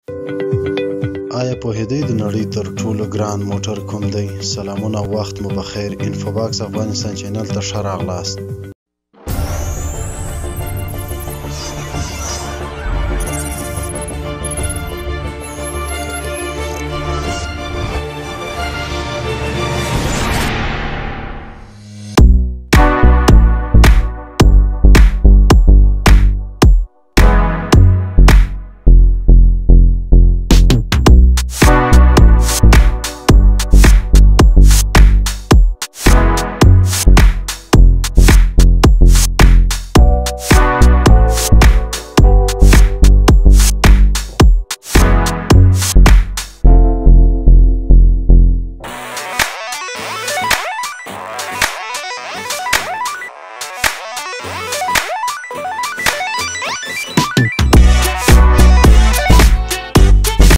آیا پوهېدئ د نړۍ تر ټولو ګران موټر کوم دی؟ سلامونه، وخت مو پخیر. انفوباکس افغانستان چینل ته ښه راغلاست.